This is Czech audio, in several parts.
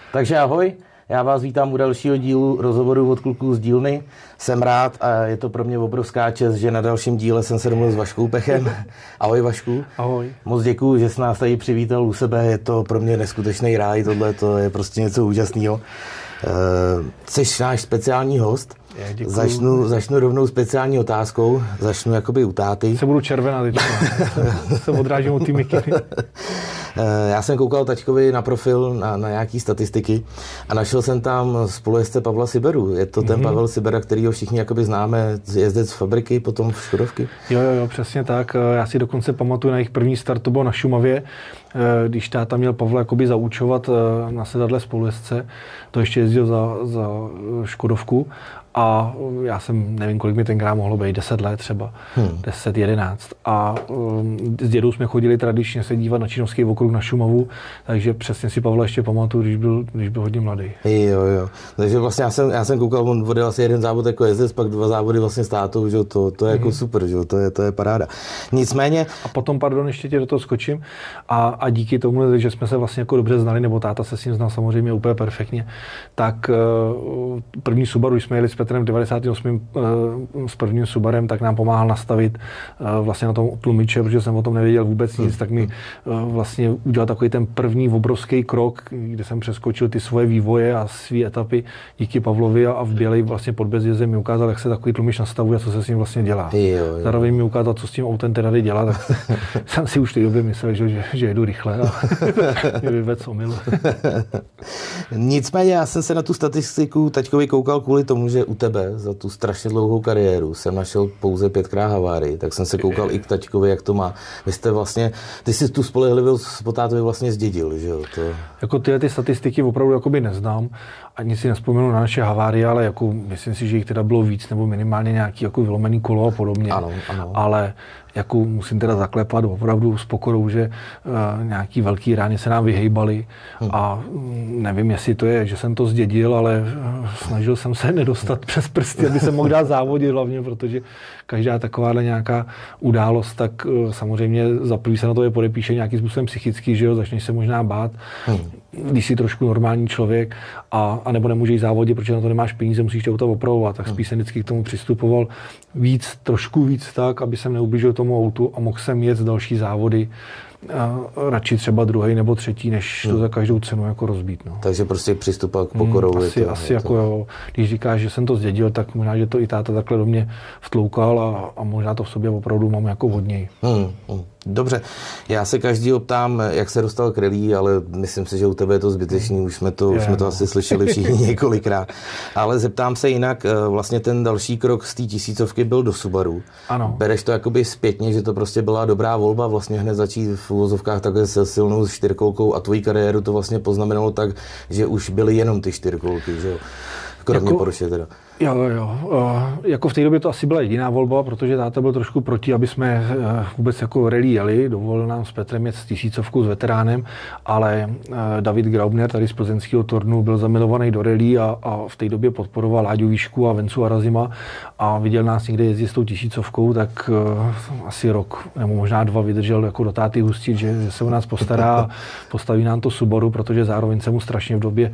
Takže ahoj, já vás vítám u dalšího dílu rozhovoru od kluků z dílny. Jsem rád a je to pro mě obrovská čest, že na dalším díle jsem se domluvil s Vaškou Pechem. Ahoj Vašku. Ahoj. Moc děkuju, že jsi nás tady přivítal u sebe, je to pro mě neskutečný ráj, tohle to je prostě něco úžasného. Jsi náš speciální host. Začnu rovnou speciální otázkou. Začnu jakoby u táty. Se budu červená teď. Se odrážím od té mikiny. Já jsem koukal taťkovi na profil, na nějaký statistiky a našel jsem tam spolujezdce Pavla Siberu. Je to ten Pavel Sibera, kterýho všichni jakoby známe, jezdec z fabriky, potom v Škodovky. Jo, přesně tak. Já si dokonce pamatuju na jejich první start, to bylo na Šumavě, když táta měl Pavla jakoby zaučovat na sedadle spolujezdce. To ještě jezdil za Škodovku. A já jsem, nevím, kolik mi tenkrát mohlo být, 10 let třeba, 10, 11. A s dědou jsme chodili tradičně se dívat na Čínovský okruh na Šumavu, takže přesně si Pavla ještě pamatuju, když byl hodně mladý. Jo. Takže vlastně já jsem koukal, on vodil asi jeden závod jako jezdec, pak 2 závody vlastně s tátou, že to je jako super, že to je paráda. Nicméně... A potom, ještě tě do toho skočím, a díky tomu, že jsme se vlastně jako dobře znali, nebo táta se s ním znal samozřejmě úplně perfektně, tak první Subaru, když jsme jeli s Petrem v 98. s prvním Subarem, tak nám pomáhal nastavit vlastně na tom tlumiče, protože jsem o tom nevěděl vůbec nic, tak mi vlastně udělal takový ten první obrovský krok, kde jsem přeskočil ty svoje vývoje a své etapy díky Pavlovi a v Bělej vlastně pod Bezjezdem mi ukázal, jak se takový tlumič nastavuje a co se s ním vlastně dělá. Jo. Zároveň mi ukázal, co s tím autem teda jde dělat, tak jsem si už v té době myslel, že jedu rychle a mě vyvedl omyl. Nicméně já jsem se na tu statistiku taťkovi koukal kvůli tomu, že u tebe za tu strašně dlouhou kariéru jsem našel pouze 5krát havárii, tak jsem se koukal i k taťkovi, jak to má. Ty jsi tu spolehlivost po tátovi vlastně zdědil, že jo? Jako ty statistiky opravdu jakoby neznám, ani si nevzpomenu na naše havárie, ale jako myslím si, že jich teda bylo víc, nebo minimálně nějaký jako vylomený kolo a podobně. Ano. Ale jako musím teda zaklepat opravdu s pokorou, že nějaký velký rány se nám vyhejbaly a nevím, jestli to je, že jsem to zdědil, ale snažil jsem se nedostat přes prsty, aby se mohl dát závodit hlavně, protože každá takováhle nějaká událost, tak samozřejmě za prvý se na to podepíše nějakým způsobem psychický, že jo, začneš se možná bát, když jsi trošku normální člověk a nebo nemůžeš závodit, protože na to nemáš peníze, musíš to auto opravovat, tak spíš jsem vždycky k tomu přistupoval trošku víc tak, aby jsem neublížil tomu autu a mohl jsem jet další závody, radši třeba 2. nebo 3., než to za každou cenu jako rozbít. No. Takže prostě přistupoval k pokorou. Asi jako jo, když říkáš, že jsem to zdědil, tak možná, že to i táta takhle do mě vtloukal a možná to v sobě opravdu mám jako hodněji. Dobře, já se každýho ptám, jak se dostal k rally, ale myslím si, že u tebe je to zbytečný, už jsme to asi slyšeli všichni několikrát. Ale zeptám se jinak, vlastně ten další krok z té 1000 byl do Subaru. Ano. Bereš to jakoby zpětně, že to prostě byla dobrá volba, vlastně hned začít v uvozovkách takhle se silnou 4kolkou a tvojí kariéru to vlastně poznamenalo tak, že už byly jenom ty 4kolky, že jo? Kromě Porsche teda. Jo. Jako v té době to asi byla jediná volba, protože táta byl trošku proti, aby jsme vůbec jako rally jeli. Dovolil nám s Petrem jet s 1000 s veteránem, ale David Graubner tady z plzeňského Tornu byl zamilovaný do rally a v té době podporoval Láďu Výšku a Vencu Arazima a viděl nás někde jezdit s tou 1000, tak asi rok nebo možná 2 vydržel jako do táty hustit, že se o nás postará a postaví nám to Subaru, protože zároveň se mu strašně v době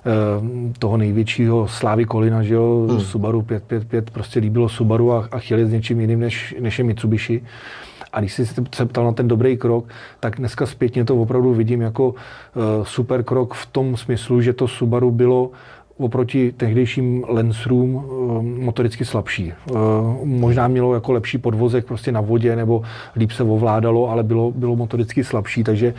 toho největšího Slávy Kolina, že jo, Subaru 555, prostě líbilo Subaru a chtěli s něčím jiným, než je Mitsubishi. A když jsi se ptal na ten dobrý krok, tak dneska zpětně to opravdu vidím jako super krok v tom smyslu, že to Subaru bylo oproti tehdejším Lancerům motoricky slabší. Možná mělo jako lepší podvozek prostě na vodě, nebo líp se ovládalo, ale bylo motoricky slabší, takže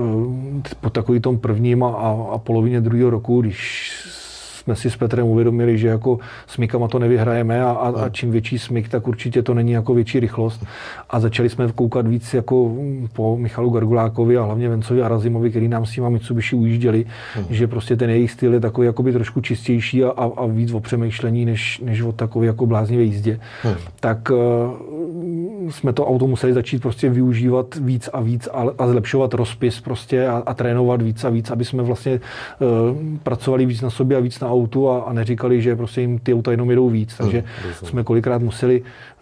po takový tom prvním a polovině 2. roku, když jsme si s Petrem uvědomili, že jako smykama to nevyhrajeme a čím větší smyk, tak určitě to není jako větší rychlost. A začali jsme koukat víc jako po Michalu Gargulákovi a hlavně Vencovi Arazimovi, který nám s těma Mitsubishi ujížděli, že prostě ten jejich styl je takový jakoby trošku čistější a víc o přemýšlení, než o takové jako bláznivé jízdě. Tak jsme to auto museli začít prostě využívat víc a víc a zlepšovat rozpis prostě a trénovat víc a víc, aby jsme vlastně pracovali víc na sobě a víc na autu a neříkali, že prostě jim ty auta jenom jedou víc. Takže jsme kolikrát museli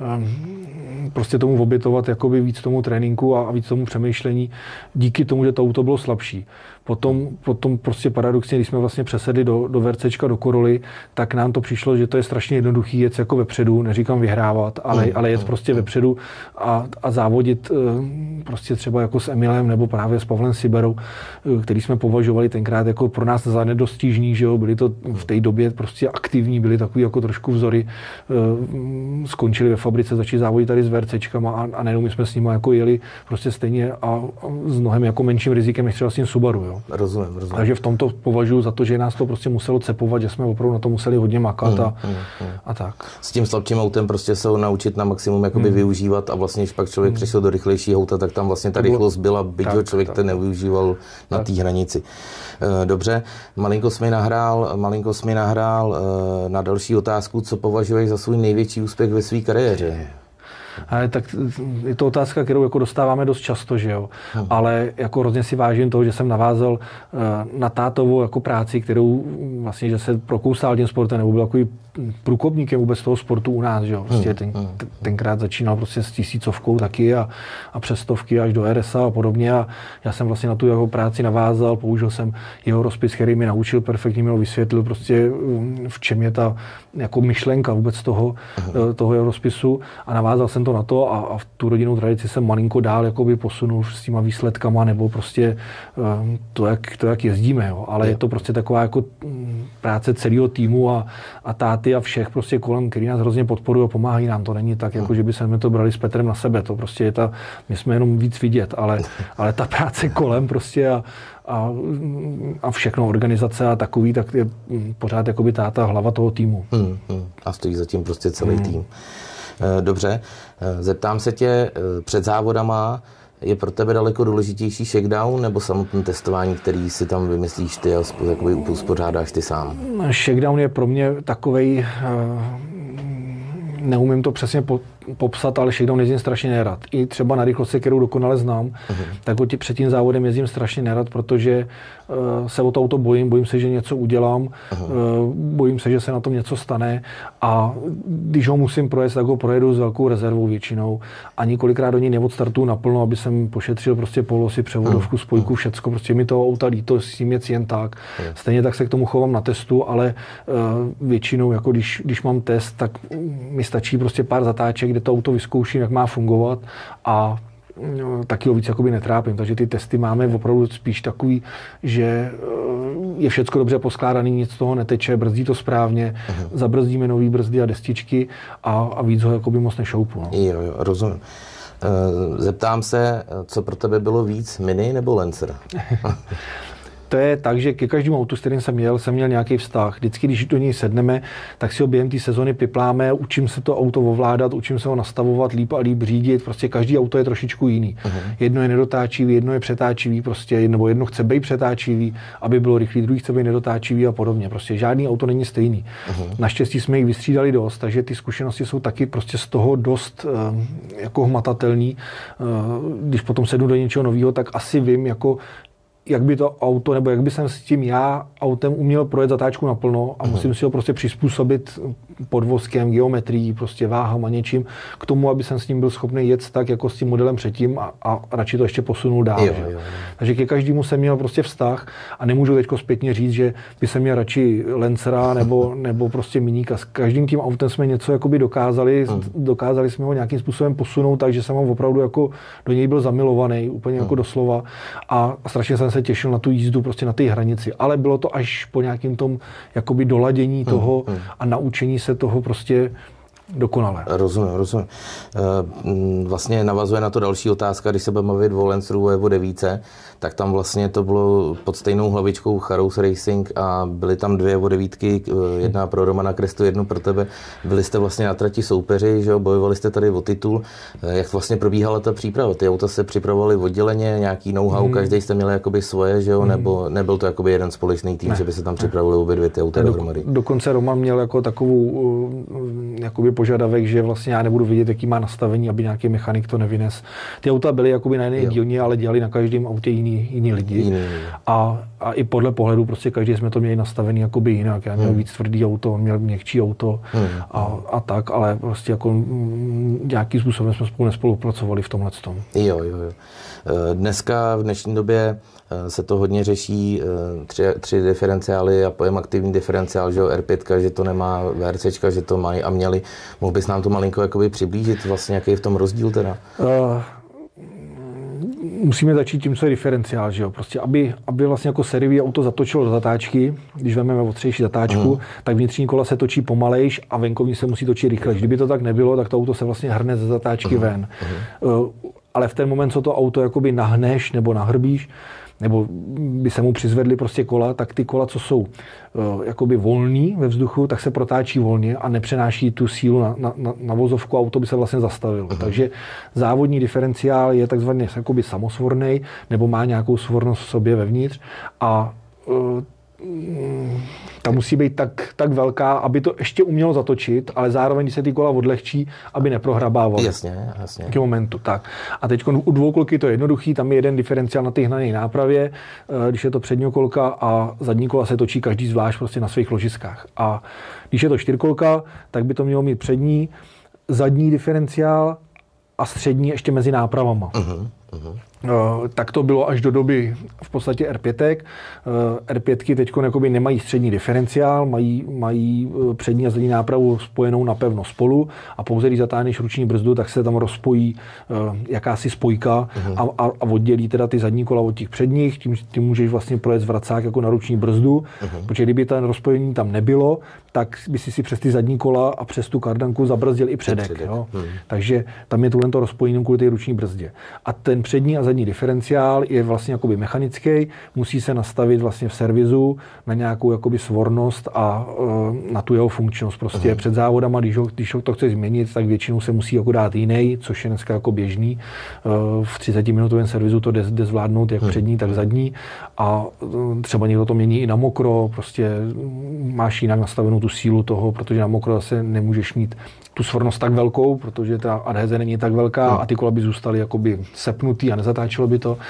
prostě tomu obětovat jakoby víc tomu tréninku a víc tomu přemýšlení díky tomu, že to auto bylo slabší. Potom prostě paradoxně, když jsme vlastně přesedli do VRCčka, do Coroly, tak nám to přišlo, že to je strašně jednoduchý jet jako vepředu, neříkám vyhrávat, ale jet prostě vepředu a závodit prostě třeba jako s Emilem nebo právě s Pavlem Siberou, který jsme považovali tenkrát jako pro nás za nedostižný, že jo, byli to v té době prostě aktivní, byli takový jako trošku vzory, skončili ve fabrice, začali závodit tady s VRCčkama a nejenom my jsme s nimi jako jeli prostě stejně a s mnohem jako menším rizikem než třeba s tím Subaru, jo. Rozumím. Takže v tomto považuji za to, že nás to prostě muselo cepovat, že jsme opravdu na to museli hodně makat a tak. S tím slabším autem prostě se ho naučit na maximum jakoby využívat a vlastně, když pak člověk přešel do rychlejšího auta, tak tam vlastně ta rychlost byla, byť ho člověk to nevyužíval na té hranici. Dobře, malinko jsi mi nahrál na další otázku, co považuješ za svůj největší úspěch ve své kariéře? Ale tak je to otázka, kterou jako dostáváme dost často, že jo. Ale jako hrozně si vážím toho, že jsem navázal na tátovou jako práci, kterou vlastně, že se prokousal tím sportem, nebo byl takový průkopníkem vůbec toho sportu u nás, že jo. Prostě tenkrát začínal prostě s 1000 taky a přes 100 až do RSA a podobně a já jsem vlastně na tu jeho práci navázal, použil jsem jeho rozpis, který mi naučil perfektně, mi ho vysvětlil prostě v čem je ta jako myšlenka vůbec toho jeho rozpisu a navázal jsem to na to a v tu rodinnou tradici jsem malinko dál jakoby posunul s těma výsledkama nebo prostě to, jak jezdíme, jo. Ale je to prostě taková jako práce celého týmu a táty a všech prostě kolem, který nás hrozně podporují a pomáhají nám. To není tak, jako že by jsme to brali s Petrem na sebe. To prostě je my jsme jenom víc vidět, ale ta práce kolem prostě a všechno, organizace a takový, tak je pořád jakoby táta hlava toho týmu. A stojí zatím prostě celý tým. Dobře, zeptám se tě, před závodama je pro tebe daleko důležitější shakedown nebo samotné testování, který si tam vymyslíš ty a uspořádáš ty sám? Shakedown je pro mě takovej, neumím to přesně popsat, ale shakedown jezdím strašně nerad. I třeba na rychlosti, kterou dokonale znám, tak před tím závodem jezdím strašně nerad, protože se o to auto bojím se, že něco udělám, bojím se, že se na tom něco stane a když ho musím projet, tak ho projedu s velkou rezervou většinou a několikrát do ní neodstartuju naplno, aby jsem pošetřil prostě polosy, převodovku, spojku, všecko, prostě mi toho auta líto, s tím jet jen tak. Stejně tak se k tomu chovám na testu, ale většinou, jako když mám test, tak mi stačí prostě pár zatáček, kde to auto vyzkouším, jak má fungovat a taky ho víc jakoby netrápím. Takže ty testy máme opravdu spíš takový, že je všecko dobře poskládaný, nic z toho neteče, brzdí to správně, zabrzdíme nový brzdy a destičky a víc ho jakoby moc nešoupu. No. Jo, rozumím. Zeptám se, co pro tebe bylo víc, Mini nebo Lancer? To je tak, že ke každému autu, s kterým jsem měl nějaký vztah. Vždycky, když do něj sedneme, tak si ho během té sezony pipláme, učím se to auto ovládat, učím se ho nastavovat líp a líp řídit. Prostě každý auto je trošičku jiný. Jedno je nedotáčivý, jedno je přetáčivý, prostě, nebo jedno chce být přetáčivý, aby bylo rychlý, druhý chce být nedotáčivý a podobně. Prostě žádný auto není stejný. Naštěstí jsme jich vystřídali dost, takže ty zkušenosti jsou taky prostě z toho dost jako hmatatelný. Když potom sedu do něčeho nového, tak asi vím, jako jak by to auto, nebo jak by jsem s tím autem uměl projet zatáčku naplno a musím si ho prostě přizpůsobit podvozkem, geometrií, prostě váhám a něčím k tomu, aby jsem s ním byl schopný jet tak, jako s tím modelem předtím a radši to ještě posunul dál. Jo. Takže ke každému jsem měl prostě vztah a nemůžu teďko zpětně říct, že by jsem měl radši Lancera nebo prostě Miníka. S každým tím autem jsme něco jakoby dokázali jsme ho nějakým způsobem posunout, takže jsem ho opravdu jako do něj byl zamilovaný, úplně jako doslova a strašně jsem se těšil na tu jízdu prostě na té hranici, ale bylo to až po nějakým tom jakoby doladění toho a naučení se toho prostě dokonale. Rozumím. Vlastně navazuje na to další otázka, když se budeme mluvit o Lanceru Evo 9, tak tam vlastně to bylo pod stejnou hlavičkou Charouz Racing a byly tam dvě Evo 9, jedna pro Romana Krestu, jednu pro tebe. Byli jste vlastně na trati soupeři, že jo, bojovali jste tady o titul. Jak vlastně probíhala ta příprava? Ty auta se připravovaly odděleně, nějaký know-how, každý jste měli jakoby svoje, že jo, nebo nebyl to jakoby jeden společný tým, že by se tam připravovali obě dvě ty auta dohromady? Dokonce Roman měl jako takovou jakoby požadavek, že vlastně já nebudu vidět, jaký má nastavení, aby nějaký mechanik to nevynes. Ty auta byly jakoby na jedné dílně, ale dělali na každém autě jiný lidi. A i podle pohledu prostě každý jsme to měli nastavený jakoby jinak. Já měl víc tvrdý auto, on měl měkčí auto a tak, ale prostě jako nějakým způsobem jsme spolu nespolupracovali v tomhle tom. Jo. Dneska v dnešní době se to hodně řeší, tři diferenciály a pojem aktivní diferenciál, že jo, R5, že to nemá, VRCčka, že to mají a měli. Mohl bys nám to malinko jakoby přiblížit, vlastně jaký je v tom rozdíl teda? Musíme začít tím, co je diferenciál, že jo? Prostě, aby vlastně jako sériový auto zatočilo do zatáčky, když vezmeme ostřejší zatáčku, tak vnitřní kola se točí pomalejš a venkovní se musí točit rychlejš. Kdyby to tak nebylo, tak to auto se vlastně hrne ze zatáčky ven. Ale v ten moment, co to auto jakoby nahneš nebo nahrbíš, nebo by se mu přizvedly prostě kola, tak ty kola, co jsou jakoby volný ve vzduchu, tak se protáčí volně a nepřenáší tu sílu na vozovku a auto by se vlastně zastavilo. Takže závodní diferenciál je takzvaně jakoby samosvornej, nebo má nějakou svornost v sobě vevnitř a ta musí být tak velká, aby to ještě umělo zatočit, ale zároveň, když se ty kola odlehčí, aby neprohrabávalo. Jasně. K momentu, tak. A teď u dvoukolky to je jednoduchý, tam je jeden diferenciál na té hnané nápravě, když je to přední kolka a zadní kola se točí každý zvlášť prostě na svých ložiskách. A když je to čtyřkolka, tak by to mělo mít přední, zadní diferenciál a střední ještě mezi nápravama. Tak to bylo až do doby v podstatě R5. R5 teď nemají střední diferenciál, mají přední a zadní nápravu spojenou napevno spolu a pouze když zatáhneš ruční brzdu, tak se tam rozpojí jakási spojka a oddělí teda ty zadní kola od těch předních. Tím můžeš vlastně projet zvracák jako na ruční brzdu, protože kdyby ten rozpojení tam nebylo, tak by si přes ty zadní kola a přes tu kardanku zabrzdil i předek. Jo? Takže tam je tohle rozpojení kvůli té ruční brzdě. A ten přední a zadní diferenciál je vlastně jakoby mechanický, musí se nastavit vlastně v servisu na nějakou jakoby svornost a na tu jeho funkčnost. Prostě před závodama, když to chceš změnit, tak většinou se musí jako dát jiný, což je dneska jako běžný. V 30-minutovém servisu to jde zvládnout jak přední, tak zadní a třeba někdo to mění i na mokro, prostě máš jinak nastavenou tu sílu toho, protože na mokro zase nemůžeš mít tu svornost tak velkou, protože ta adheze není tak velká a ty kola by zůstaly jakoby sepnutý a nezatáčelo by to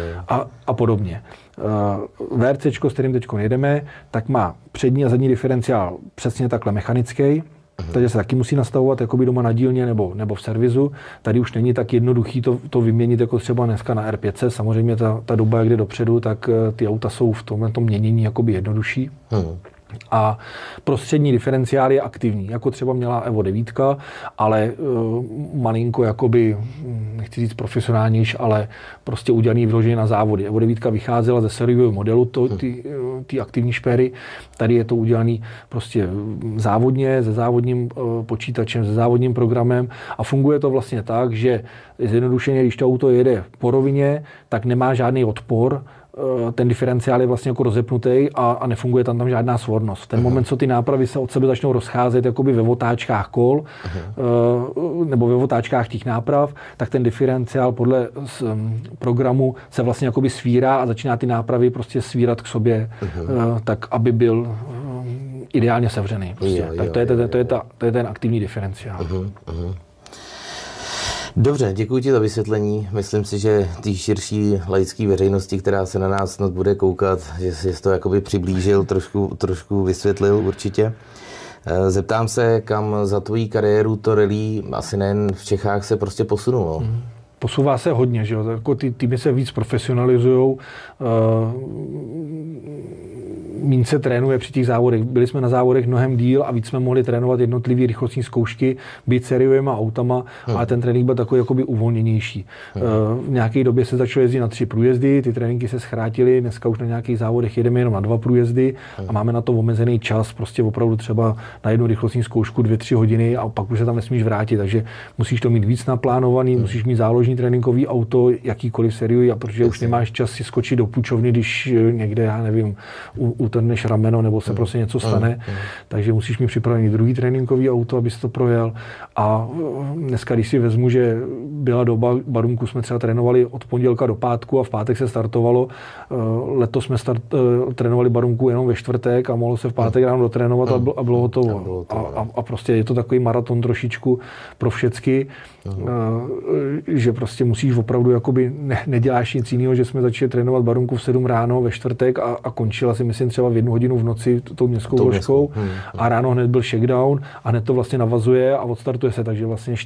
a podobně. VRCčko, s kterým teď jedeme, tak má přední a zadní diferenciál přesně takhle mechanický, takže se taky musí nastavovat jakoby doma na dílně nebo v servisu. Tady už není tak jednoduchý to vyměnit jako třeba dneska na R5. Samozřejmě ta doba, jak jde dopředu, tak ty auta jsou v tomto měnění jakoby jednodušší. A prostřední diferenciál je aktivní, jako třeba měla Evo 9, ale malinko jakoby, nechci říct profesionálnější, ale prostě udělaný vyloženě na závody. Evo 9 vycházela ze sériového modelu, ty aktivní špery, tady je to udělaný prostě závodně, se závodním počítačem, se závodním programem a funguje to vlastně tak, že zjednodušeně, když to auto jede po rovině, tak nemá žádný odpor, ten diferenciál je vlastně jako rozepnutý a nefunguje tam žádná svornost. V ten moment, co ty nápravy se od sebe začnou rozcházet jakoby ve otáčkách kol nebo ve otáčkách těch náprav, tak ten diferenciál podle programu se vlastně jakoby svírá a začíná ty nápravy prostě svírat k sobě, tak aby byl ideálně sevřený. Prostě. Tak to je ten aktivní diferenciál. Dobře, děkuji ti za vysvětlení. Myslím si, že té širší laické veřejnosti, která se na nás snad bude koukat, že jsi to jakoby přiblížil, trošku vysvětlil určitě. Zeptám se, kam za tvojí kariéru to rally, asi nejen v Čechách, se prostě posunulo. Posouvá se hodně, že jo? Jako ty týmy se víc profesionalizujou, míň se trénuje při těch závodech. Byli jsme na závodech mnohem díl a víc jsme mohli trénovat jednotlivé rychlostní zkoušky, být sériovýma autama, ale ten trénink byl takový jakoby uvolněnější. V nějaké době se začalo jezdit na 3 průjezdy, ty tréninky se zkrátily, dneska už na nějakých závodech jedeme jenom na 2 průjezdy a máme na to omezený čas, prostě opravdu třeba na jednu rychlostní zkoušku 2-3 hodiny a pak už se tam nesmíš vrátit, takže musíš to mít víc naplánovaný, musíš mít záložní tréninkový auto, jakýkoliv sériový, a protože už nemáš čas si skočit do půjčovny, když někde, já nevím, u potrhneš rameno nebo se prostě něco stane, takže musíš mít připravený druhý tréninkový auto, abys to projel. A dneska, když si vezmu, že byla doba Barunku, jsme třeba trénovali od pondělka do pátku a v pátek se startovalo. Letos jsme trénovali Barunku jenom ve čtvrtek a mohlo se v pátek ráno dotrénovat a bylo hotovo. A prostě je to takový maraton trošičku pro všecky, že prostě musíš opravdu jakoby neděláš nic jiného, že jsme začali trénovat Barunku v 7 ráno ve čtvrtek a končila si myslím třeba v 1 hodinu v noci tou městskou vložkou a ráno hned byl shakedown a hned to vlastně navazuje a odstartuje se, takže vlastně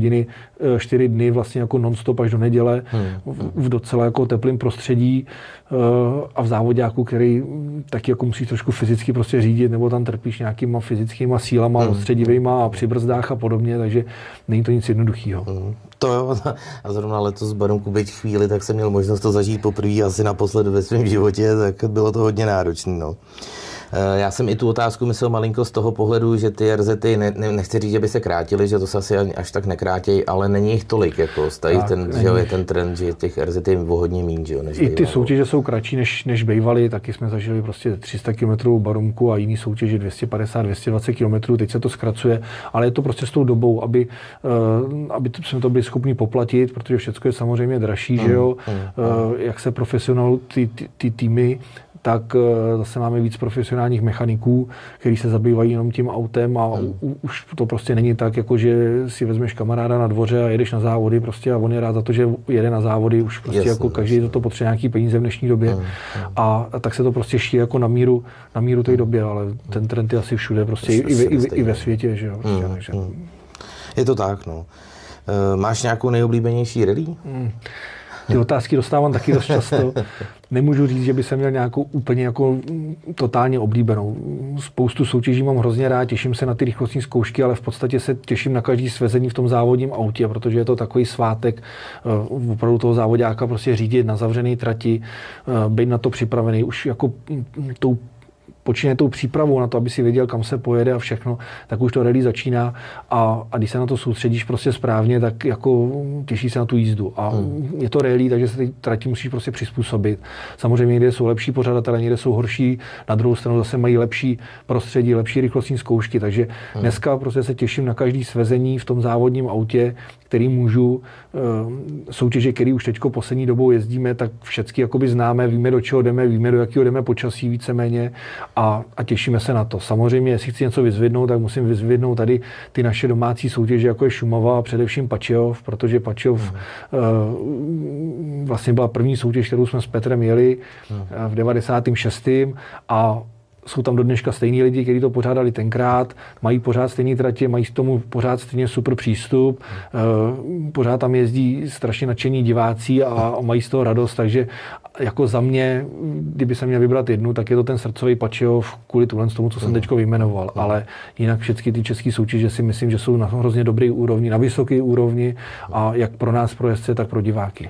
4 dny vlastně jako non-stop až do neděle v docela jako teplém prostředí a v závodňáku, který taky jako musíš trošku fyzicky prostě řídit, nebo tam trpíš nějakýma fyzickýma sílama, rozstředivejma a při brzdách a podobně, takže není to nic jednoduchého. To jo, a zrovna letos Barunku byť chvíli, tak jsem měl možnost to zažít poprvé asi naposled ve svém životě, tak bylo to hodně náročné. No. Já jsem i tu otázku myslel malinko z toho pohledu, že ty RZty, nechci říct, že by se krátily, že to se asi až tak nekrátějí, ale není jich tolik, jako tady je ten trend, že těch RZt je hodně míň, že jo, než i ty soutěže jsou kratší, než bývaly, taky jsme zažili prostě 300 km Barunku a jiný soutěže 250-220 km, teď se to zkracuje, ale je to prostě s tou dobou, aby jsme to byli schopni poplatit, protože všechno je samozřejmě dražší, že jo, jak se profesionalují ty týmy, tak zase máme víc profesionálních mechaniků, kteří se zabývají jenom tím autem a už to prostě není tak, jako že si vezmeš kamaráda na dvoře a jedeš na závody prostě a on je rád za to, že jede na závody, už prostě jasně, jako každý to potřebuje nějaký peníze v dnešní době a tak se to prostě šíří jako na míru té době, ale ten trend je asi všude, prostě i ve světě, že jo. Prostě, takže. Je to tak, no. Máš nějakou nejoblíbenější rally? Ty otázky dostávám taky dost často. Nemůžu říct, že by jsem měl nějakou úplně jako totálně oblíbenou. Spoustu soutěží mám hrozně rád, těším se na ty rychlostní zkoušky, ale v podstatě se těším na každý svezení v tom závodním autě, protože je to takový svátek opravdu toho závodáka prostě řídit na zavřené trati, být na to připravený už jako počíne tou přípravou na to, aby si věděl, kam se pojede a všechno, tak už to rally začíná a když se na to soustředíš prostě správně, tak jako těší se na tu jízdu. A je to rally, takže se ty trati musíš prostě přizpůsobit. Samozřejmě někde jsou lepší pořadatelé, někde jsou horší, na druhou stranu zase mají lepší prostředí, lepší rychlostní zkoušky, takže dneska prostě se těším na každý svezení v tom závodním autě, který můžu, soutěže, který už teďko poslední dobou jezdíme, tak všechny jakoby známe, víme, do čeho jdeme, víme, do jakého jdeme počasí víceméně a těšíme se na to. Samozřejmě, jestli chci něco vyzvednout, tak musím vyzvednout tady ty naše domácí soutěže, jako je Šumava a především Pačijov, protože Pačijov vlastně byla první soutěž, kterou jsme s Petrem jeli v 96. a jsou tam do dneška stejní lidi, kteří to pořádali tenkrát, mají pořád stejný tratě, mají k tomu pořád stejně super přístup, pořád tam jezdí strašně nadšení diváci a mají z toho radost, takže jako za mě, kdyby se měl vybrat jednu, tak je to ten srdcový Pačijov kvůli tomu, co jsem teďko vyjmenoval, ale jinak všechny ty české soutěže si myslím, že jsou na hrozně dobré úrovni, na vysoké úrovni a jak pro nás, pro jezdce, tak pro diváky.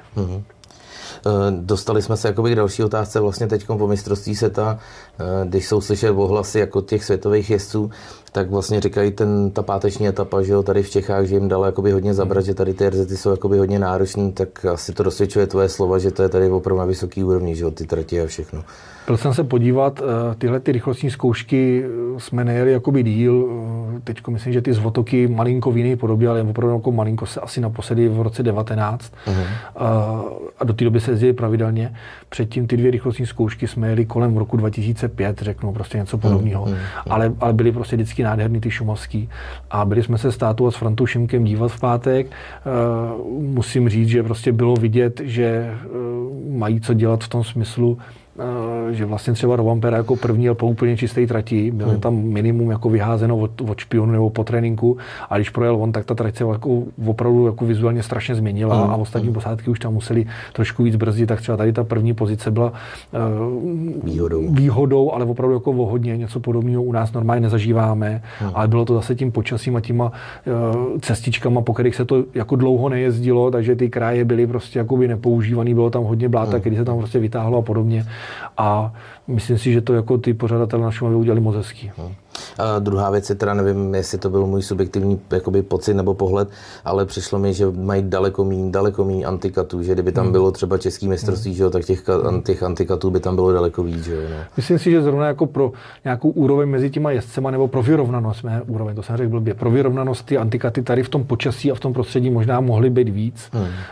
Dostali jsme se jakoby k další otázce vlastně teďkom po mistrovství světa, když jsou slyšet ohlasy jako těch světových jezdců, tak vlastně říkají ta páteční etapa, že jo, tady v Čechách, že jim dalo jakoby hodně zabrat, že tady ty RZty jsou jakoby hodně náročný, tak asi to dosvědčuje tvoje slova, že to je tady opravdu na vysoký úrovni, že jo, ty trati a všechno. Byl jsem se podívat, tyhle ty rychlostní zkoušky jsme nejeli jakoby díl, teďko myslím, že ty zvotoky malinko v jiné podobě, ale opravdu jako malinko se asi naposledy v roce 19 a do té doby se jezdili pravidelně. Předtím ty 2 rychlostní zkoušky jsme jeli kolem roku 2005, řeknu prostě něco podobného, ale byly prostě vždycky nádherný ty šumavský a byli jsme se s tátou a s Frantou Šimkem dívat v pátek. Musím říct, že prostě bylo vidět, že mají co dělat v tom smyslu, že vlastně třeba Rovanpera jako první jel po úplně čisté trati, byl tam minimum jako vyházeno od špionu nebo po tréninku a když projel on, tak ta trať se jako opravdu jako vizuálně strašně změnila a ostatní posádky už tam museli trošku víc brzdit, tak třeba tady ta první pozice byla výhodou, ale opravdu jako o hodně, něco podobného u nás normálně nezažíváme, ale bylo to zase tím počasím a těma cestičkama, po kterých se to jako dlouho nejezdilo, takže ty kraje byly prostě jakoby nepoužívaný, bylo tam hodně bláta, který se tam prostě vytáhlo a podobně. A myslím si, že to jako ty pořadatelé na Šumavě udělali moc hezký. A druhá věc je teda, nevím, jestli to byl můj subjektivní jakoby pocit nebo pohled, ale přišlo mi, že mají daleko míň antikatů, že kdyby tam bylo třeba český mistrovství, že jo, tak těch antikatů by tam bylo daleko víc, že jo. No. Myslím si, že zrovna jako pro nějakou úroveň mezi těma jezdcema nebo pro vyrovnanost, úroveň, to jsem řekl blbě, pro vyrovnanost ty antikaty tady v tom počasí a v tom prostředí možná mohly být víc,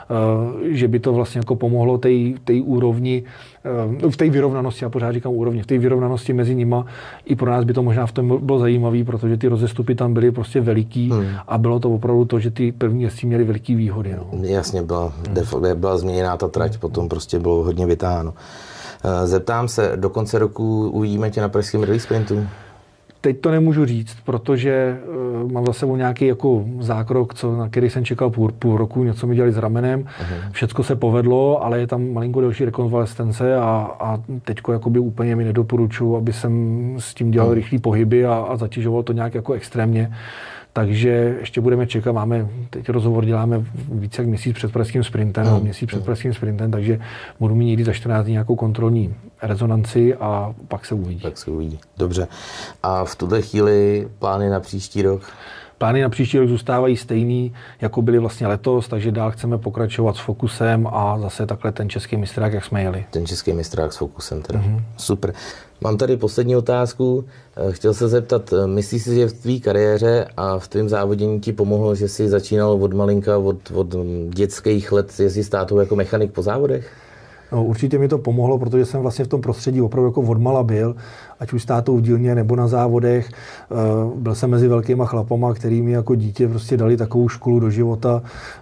že by to vlastně jako pomohlo té úrovni, v té vyrovnanosti, já pořád říkám úrovni, v té vyrovnanosti mezi nima, i pro nás by to možná v tom bylo zajímavé, protože ty rozestupy tam byly prostě veliký a bylo to opravdu to, že ty první jezdci měli veliký výhody. No. Jasně, byla změněná ta trať, potom prostě bylo hodně vytáháno. Zeptám se, do konce roku uvidíme tě na pražském rally sprintu? Teď to nemůžu říct, protože mám za sebou nějaký jako zákrok, na který jsem čekal půl roku, něco mi dělali s ramenem. Všecko se povedlo, ale je tam malinko delší rekonvalescence a teďko jakoby úplně mi nedoporučuji, aby jsem s tím dělal rychlý pohyby a zatěžoval to nějak jako extrémně. Takže ještě budeme čekat, teď rozhovor děláme více jak měsíc před pražským sprintem, měsíc před pražským sprintem, takže budu mít někdy za 14 dní nějakou kontrolní rezonanci a pak se uvidí. Dobře. A v tuhle chvíli plány na příští rok? Plány na příští rok zůstávají stejný, jako byly vlastně letos, takže dál chceme pokračovat s Focusem a zase takhle ten český mistrák, jak jsme jeli. Ten český mistrák s Focusem teda. Super. Mám tady poslední otázku. Chtěl se zeptat, myslíš si, že v tvý kariéře a v tvém závodění ti pomohlo, že jsi začínal od malinka, od dětských let jezdit s tátou jako mechanik po závodech? No, určitě mi to pomohlo, protože jsem vlastně v tom prostředí opravdu jako odmala byl, ať už s tátou v dílně nebo na závodech. Byl jsem mezi velkýma chlapama, který mi jako dítě prostě dali takovou školu do života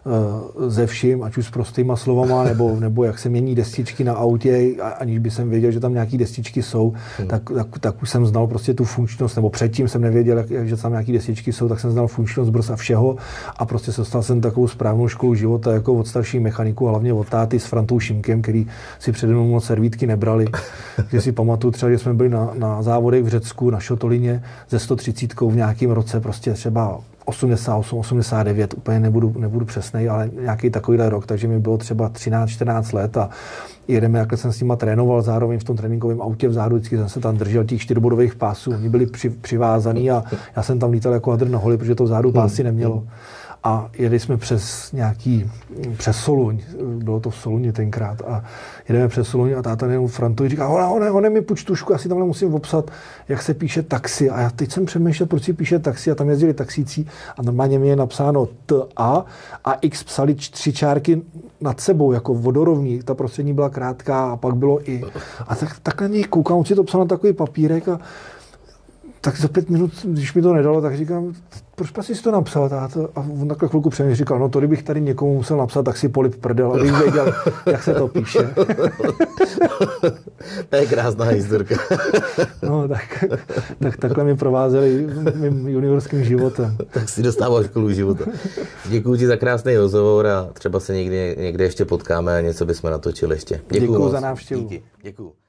ze vším, ať už s prostýma slovama, nebo jak se mění destičky na autě, aniž by jsem věděl, že tam nějaký destičky jsou, tak už jsem znal prostě tu funkčnost, nebo předtím jsem nevěděl, že tam nějaký destičky jsou, tak jsem znal funkčnost brzd a všeho a prostě se stal jsem takovou správnou školu života jako od starších mechaniků, hlavně od táty s Frantou Šimkem, který si přede mnou moc servítky nebrali. Že si pamatuju třeba, že jsme byli na závodech v Řecku, na Šotolině ze 130 v nějakém roce, prostě třeba 88, 89, úplně nebudu přesnej, ale nějaký takovýhle rok, takže mi bylo třeba 13, 14 let a jedeme, jak jsem s nima trénoval, zároveň v tom tréninkovém autě vzadu, vždycky jsem se tam držel těch 4bodových pásů, oni byli přivázaný a já jsem tam lítal jako hadr na holi, protože to vzadu pásy nemělo. A jeli jsme přes Soluň, bylo to v Soluni tenkrát, a jedeme přes Soluň a táta jenom Frantovi říká, hone mi půjč tušku, já si tamhle musím obsat, jak se píše taxi. A já teď jsem přemýšlel, proč si píše taxi, a tam jezdili taxíci a normálně mi je napsáno TA a X psali 3 čárky nad sebou, jako vodorovní, ta prostřední byla krátká a pak bylo I. A tak na něj koukám, on si to psal na takový papírek a tak za 5 minut, když mi to nedalo, tak říkám, proč jsi to napsal, táto? A on takhle chvilku přemýšlel, říkal, no to kdybych tady někomu musel napsat, tak si polip prdel, abych věděl, jak se to píše. To je krásná historka. No, tak takhle mě provázeli mým juniorským životem. Tak si dostával školu života. Děkuji ti za krásný rozhovor a třeba se někdy ještě potkáme a něco bychom natočili ještě. Děkuji za návštěvu. Díky. Děkuji.